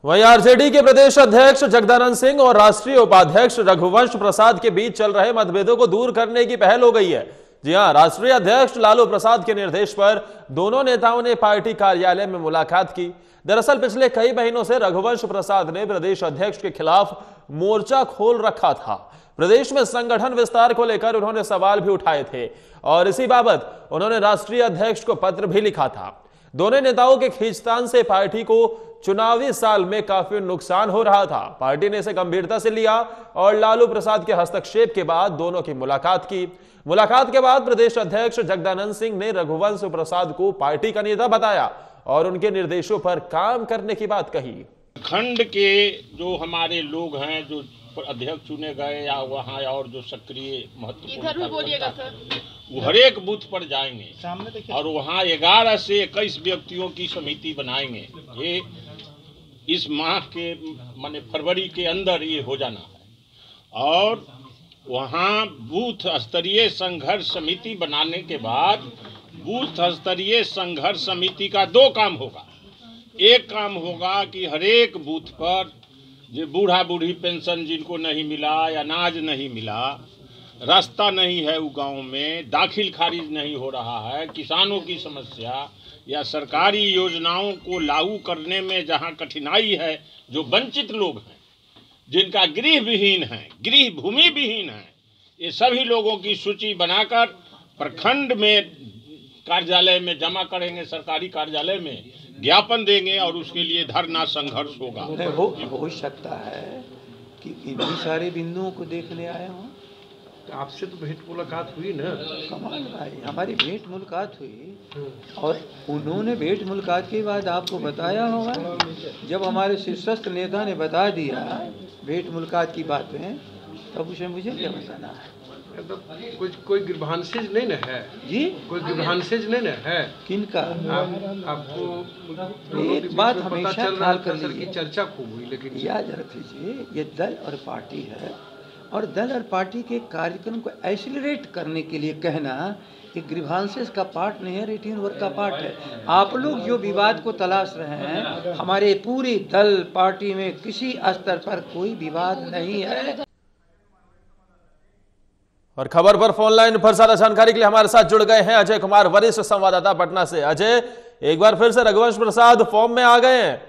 वहीं आरजेडी के प्रदेश अध्यक्ष जगदानंद सिंह और राष्ट्रीय उपाध्यक्ष रघुवंश प्रसाद के बीच चल रहे मतभेदों को दूर करने की पहल हो गई है। जी हां, राष्ट्रीय अध्यक्ष लालू प्रसाद के निर्देश पर दोनों नेताओं ने पार्टी कार्यालय में मुलाकात की। दरअसल पिछले कई महीनों से रघुवंश प्रसाद ने प्रदेश अध्यक्ष के खिलाफ मोर्चा खोल रखा था। प्रदेश में संगठन विस्तार को लेकर उन्होंने सवाल भी उठाए थे और इसी बाबत उन्होंने राष्ट्रीय अध्यक्ष को पत्र भी लिखा था। दोनों नेताओं के खींचतान से पार्टी को चुनावी साल में काफी नुकसान हो रहा था। पार्टी ने इसे गंभीरता से लिया और लालू प्रसाद के हस्तक्षेप के बाद दोनों की मुलाकात की। मुलाकात के बाद प्रदेश अध्यक्ष जगदानंद सिंह ने रघुवंश प्रसाद को पार्टी का नेता बताया और उनके निर्देशों पर काम करने की बात कही। खंड के जो हमारे लोग हैं, जो अध्यक्ष चुने गए या वहाँ और जो सक्रिय महत्वपूर्ण, वो हर एक बूथ पर जाएंगे और वहाँ 11 से 21 व्यक्तियों की समिति बनाएंगे। ये इस माह के माने फरवरी के अंदर ये हो जाना है और वहाँ बूथ स्तरीय संघर्ष समिति बनाने के बाद बूथ स्तरीय संघर्ष समिति का 2 काम होगा। एक काम होगा कि हर एक बूथ पर जो बूढ़ा बूढ़ी पेंशन जिनको नहीं मिला या अनाज नहीं मिला, रास्ता नहीं है वो गांव में, दाखिल खारिज नहीं हो रहा है, किसानों की समस्या या सरकारी योजनाओं को लागू करने में जहां कठिनाई है, जो वंचित लोग हैं, जिनका गृह विहीन है, गृह भूमि विहीन है, ये सभी लोगों की सूची बनाकर प्रखंड में कार्यालय में जमा करेंगे, सरकारी कार्यालय में ज्ञापन देंगे और उसके लिए धरना संघर्ष होगा। हो सकता है कि इन्हीं सारे बिंदुओं को देखने आया हूँ। तो आपसे तो भेंट मुलाकात हुई ना? कमाल भाई, हमारी भेंट मुलाकात हुई और उन्होंने भेंट मुलाकात के बाद आपको बताया होगा। जब हमारे शीर्षस्थ नेता ने बता दिया भेंट मुलाकात की बातें, तब उसे मुझे क्या बताना है? तो कोई गिरभांसेज नहीं ना है जी? कोई गिरभांसेज नहीं ना है? किनका? आपको एक बात हमेशा ख्याल कर लीजिए, चर्चा खूब हुई, लेकिन याद रख लीजिए ये दल और पार्टी है और दल और पार्टी के कार्यक्रम को एक्सीलरेट करने के लिए कहना कि ग्रीवांसेस का पार्ट नहीं है, रूटीन वर्क का पार्ट है। आप लोग जो विवाद को तलाश रहे हैं, हमारे पूरी दल पार्टी में किसी स्तर पर कोई विवाद नहीं है। और खबर पर फोन लाइन पर ज्यादा जानकारी के लिए हमारे साथ जुड़ गए हैं अजय कुमार, वरिष्ठ संवाददाता पटना से। अजय, एक बार फिर से रघुवंश प्रसाद फॉर्म में आ गए हैं।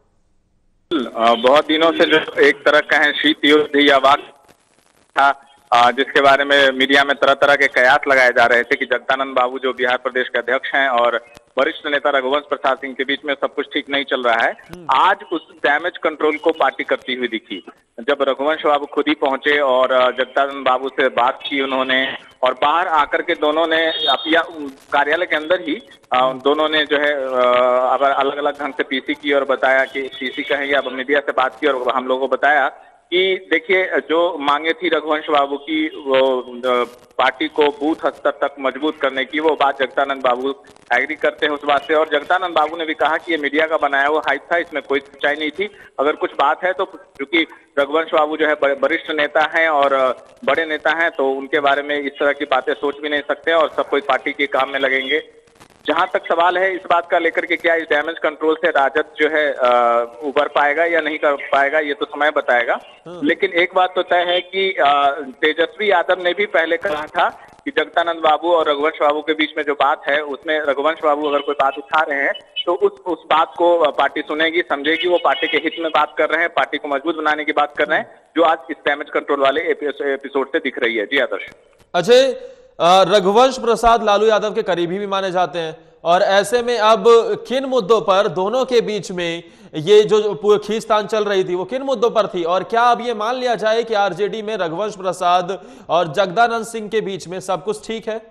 बहुत दिनों से जो एक तरह का है शीत युद्ध या वाक था, जिसके बारे में मीडिया में तरह तरह के कयास लगाए जा रहे थे कि जगदानंद बाबू जो बिहार प्रदेश के अध्यक्ष हैं और वरिष्ठ नेता रघुवंश प्रसाद सिंह के बीच में सब कुछ ठीक नहीं चल रहा है। आज उस डैमेज कंट्रोल को पार्टी करती हुई दिखी जब रघुवंश बाबू खुद ही पहुंचे और जगदानंद बाबू से बात की उन्होंने, और बाहर आकर के दोनों ने या कार्यालय के अंदर ही दोनों ने जो है अलग अलग ढंग से पीसी की और बताया कि पीसी कहेंगे, अब मीडिया से बात की और हम लोगों को बताया कि देखिए जो मांगे थी रघुवंश बाबू की, वो पार्टी को बूथ स्तर तक मजबूत करने की, वो बात जगदानंद बाबू एग्री करते हैं उस बात से। और जगदानंद बाबू ने भी कहा कि ये मीडिया का बनाया हुआ हाइप था, इसमें कोई सच्चाई नहीं थी। अगर कुछ बात है तो क्योंकि रघुवंश बाबू जो है वरिष्ठ नेता हैं और बड़े नेता हैं, तो उनके बारे में इस तरह की बातें सोच भी नहीं सकते और सब कोई पार्टी के काम में लगेंगे। जहां तक सवाल है इस बात का लेकर के क्या इस डैमेज कंट्रोल से राजद जो है उबर पाएगा या नहीं कर पाएगा, ये तो समय बताएगा। लेकिन एक बात तो तय है कि तेजस्वी यादव ने भी पहले कहा था कि जगदानंद बाबू और रघुवंश बाबू के बीच में जो बात है उसमें रघुवंश बाबू अगर कोई बात उठा रहे हैं तो उस बात को पार्टी सुनेगी, समझेगी, वो पार्टी के हित में बात कर रहे हैं, पार्टी को मजबूत बनाने की बात कर रहे हैं, जो आज इस डैमेज कंट्रोल वाले एपिसोड से दिख रही है। जी आदर्श। अजय, रघुवंश प्रसाद लालू यादव के करीबी भी माने जाते हैं और ऐसे में अब किन मुद्दों पर दोनों के बीच में ये जो खींचतान चल रही थी वो किन मुद्दों पर थी, और क्या अब ये मान लिया जाए कि आरजेडी में रघुवंश प्रसाद और जगदानंद सिंह के बीच में सब कुछ ठीक है?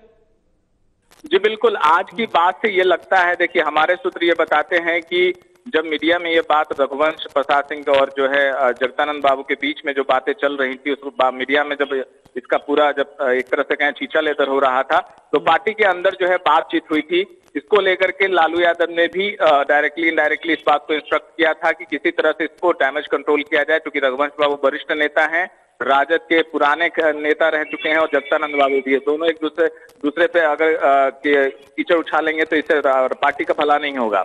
जी बिल्कुल, आज की बात से ये लगता है, देखिए हमारे सूत्र ये बताते हैं कि जब मीडिया में ये बात रघुवंश प्रसाद सिंह और जो है जगदानंद बाबू के बीच में जो बातें चल रही थी, उस मीडिया में जब इसका पूरा जब एक तरह से कहें छींचा लेकर हो रहा था, तो पार्टी के अंदर जो है बातचीत हुई थी। इसको लेकर के लालू यादव ने भी डायरेक्टली इनडायरेक्टली इस बात को इंस्ट्रक्ट किया था कि किसी तरह से इसको डैमेज कंट्रोल किया जाए, क्योंकि रघुवंश बाबू वरिष्ठ नेता हैं, राजद के पुराने नेता रह चुके हैं और जगदानंद बाबू भी है। दोनों एक दूसरे पे अगर कीचड़ उछालेंगे तो इससे पार्टी का भला नहीं होगा।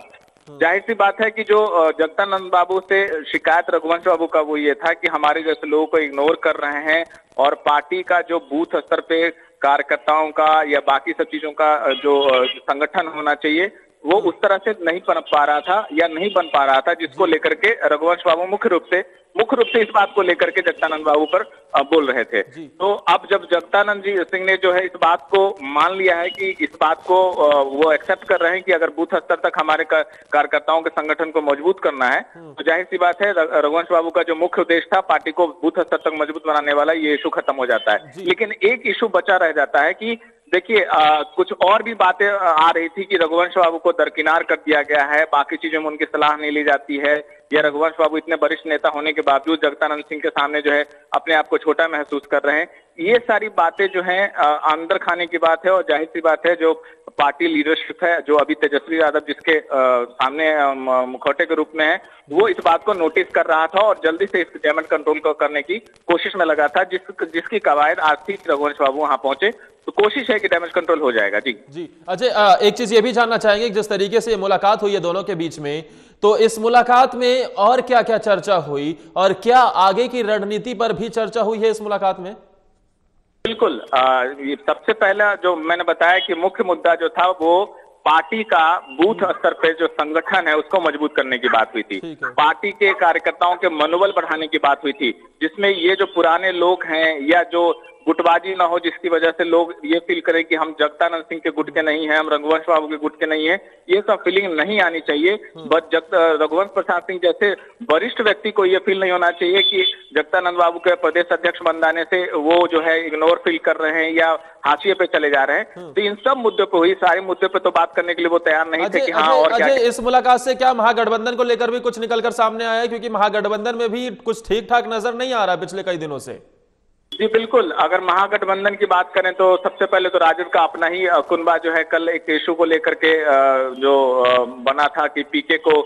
जाहिर सी बात है कि जो जगदानंद बाबू से शिकायत रघुवंश बाबू का वो ये था कि हमारे जैसे लोगों को इग्नोर कर रहे हैं और पार्टी का जो बूथ स्तर पे कार्यकर्ताओं का या बाकी सब चीजों का जो संगठन होना चाहिए वो उस तरह से नहीं बन पा रहा था या नहीं बन पा रहा था, जिसको लेकर के रघुवंश बाबू मुख्य रूप से इस बात को लेकर के जगदानंद बाबू पर बोल रहे थे। तो अब जब जगदानंद जी सिंह ने जो है इस बात को मान लिया है कि इस बात को वो एक्सेप्ट कर रहे हैं कि अगर बूथ स्तर तक हमारे कार्यकर्ताओं के संगठन को मजबूत करना है, तो जाहिर सी बात है रघुवंश बाबू का जो मुख्य उद्देश्य था पार्टी को बूथ स्तर तक मजबूत बनाने वाला, ये इशू खत्म हो जाता है। लेकिन एक इशू बचा रह जाता है कि देखिए कुछ और भी बातें आ रही थी कि रघुवंश बाबू को दरकिनार कर दिया गया है, बाकी चीजों में उनकी सलाह नहीं ली जाती है, या रघुवंश बाबू इतने वरिष्ठ नेता होने के बावजूद जगदानंद सिंह के सामने जो है अपने आप को छोटा महसूस कर रहे हैं। ये सारी बातें जो हैं अंदर खाने की बात है और जाहिर सी बात है जो पार्टी लीडरशिप है, जो अभी तेजस्वी यादव जिसके सामने मुखौटे के रूप में है, वो इस बात को नोटिस कर रहा था और जल्दी से इस डैमेज कंट्रोल को करने की कोशिश में लगा था, जिसकी कवायद आज थी रघुवंश बाबू वहां पहुंचे, तो कोशिश है कि डैमेज कंट्रोल हो जाएगा। जी अजय, एक चीज ये भी जानना चाहेंगे, जिस तरीके से मुलाकात हुई है दोनों के बीच में, तो इस मुलाकात में और क्या क्या चर्चा हुई और क्या आगे की रणनीति पर भी चर्चा हुई है इस मुलाकात में? बिल्कुल, सबसे पहला जो मैंने बताया कि मुख्य मुद्दा जो था वो पार्टी का बूथ स्तर पे जो संगठन है उसको मजबूत करने की बात हुई थी, पार्टी के कार्यकर्ताओं के मनोबल बढ़ाने की बात हुई थी, जिसमें ये जो पुराने लोग हैं या जो गुटबाजी ना हो जिसकी वजह से लोग ये फील करें कि हम जगदानंद सिंह के गुट के नहीं हैं, हम रघुवंश बाबू के गुट के नहीं हैं, ये सब फीलिंग नहीं आनी चाहिए। बट रघुवंश प्रसाद सिंह जैसे वरिष्ठ व्यक्ति को ये फील नहीं होना चाहिए कि जगदानंद बाबू के प्रदेश अध्यक्ष बन जाने से वो जो है इग्नोर फील कर रहे हैं या हाशिए पे चले जा रहे हैं। तो इन सब मुद्दों पे हुई, सारे मुद्दे पे तो बात करने के लिए वो तैयार नहीं थे कि हाँ और क्या। इस मुलाकात से क्या महागठबंधन को लेकर भी कुछ निकलकर सामने आया है, क्योंकि महागठबंधन में भी कुछ ठीक ठाक नजर नहीं आ रहा पिछले कई दिनों से? जी बिल्कुल, अगर महागठबंधन की बात करें तो सबसे पहले तो राजद का अपना ही कुनबा जो है कल एक इशू को लेकर के जो बना था कि पीके को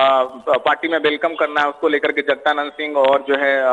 पार्टी में वेलकम करना है, उसको लेकर के जगदानंद सिंह और जो है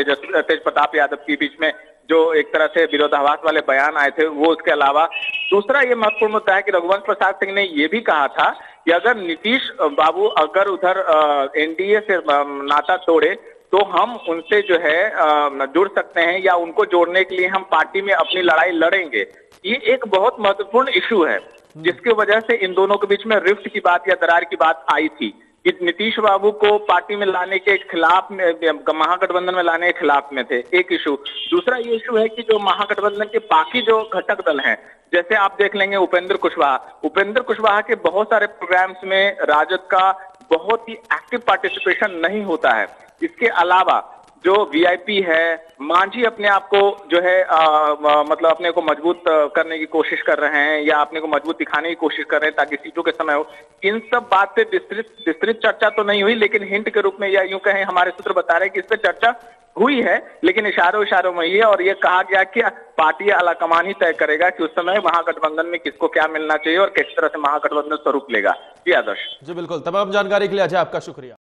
तेज प्रताप यादव के बीच में जो एक तरह से विरोधाभास वाले बयान आए थे, वो उसके अलावा दूसरा ये महत्वपूर्ण मुद्दा है कि रघुवंश प्रसाद सिंह ने ये भी कहा था कि अगर नीतीश बाबू अगर उधर एनडीए से नाता तोड़े तो हम उनसे जो है जुड़ सकते हैं या उनको जोड़ने के लिए हम पार्टी में अपनी लड़ाई लड़ेंगे। ये एक बहुत महत्वपूर्ण इशू है जिसकी वजह से इन दोनों के बीच में रिफ्ट की बात या दरार की बात आई थी कि नीतीश बाबू को पार्टी में लाने के खिलाफ में, महागठबंधन में लाने के खिलाफ में थे, एक इशू। दूसरा ये इशू है कि जो महागठबंधन के बाकी जो घटक दल हैं, जैसे आप देख लेंगे उपेंद्र कुशवाहा के बहुत सारे प्रोग्राम्स में राजद का बहुत ही एक्टिव पार्टिसिपेशन नहीं होता है। इसके अलावा जो वीआईपी है, मांझी अपने आप को जो है मतलब अपने को मजबूत करने की कोशिश कर रहे हैं या अपने को मजबूत दिखाने की कोशिश कर रहे हैं ताकि सीटों के समय हो। इन सब बात पे विस्तृत चर्चा तो नहीं हुई, लेकिन हिंट के रूप में या यूं कहें हमारे सूत्र बता रहे हैं कि इस पे चर्चा हुई है, लेकिन इशारों में ही है और ये कहा गया कि पार्टी आलाकमान ही तय करेगा कि उस समय महागठबंधन में किसको क्या मिलना चाहिए और किस तरह से महागठबंधन स्वरूप लेगा। जी आदर्श। जी बिल्कुल, तमाम जानकारी के लिए अजय आपका शुक्रिया।